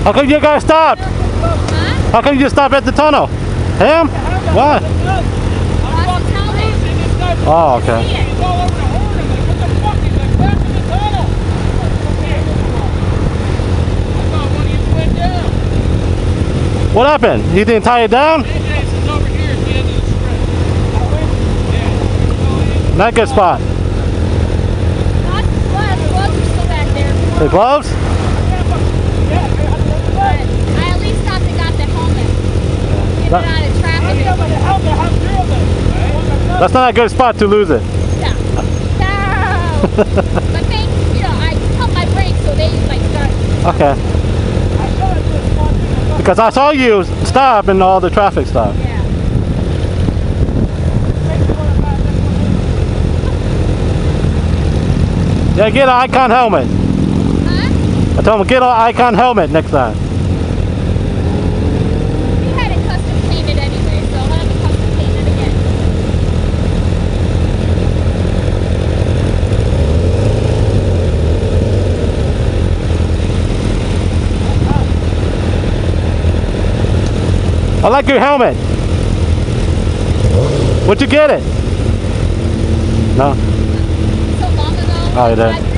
How come you guys stopped? Huh? How come you just stopped at the tunnel? Him? Why? Oh, okay. He's all over the horn. I'm like, what the fuck? He's like, back in the tunnel. I thought one of you went down. What happened? You didn't tie it down? It's over here at the end of the strip. Yeah. Not a good spot. Gloves are still back there. The gloves? But I at least stopped and got the helmet. Get it out of traffic. That's not a good spot to lose it. No. No. But they, I pump my brakes so they like start. Okay. Because I saw you stop and all the traffic stopped. Yeah. Yeah, get an Icon helmet. Huh? I told him get an Icon helmet next time. We had it custom painted anyway, so I'll have it custom painted again. I like your helmet. Where'd you get it? No. So long ago. Oh, you did?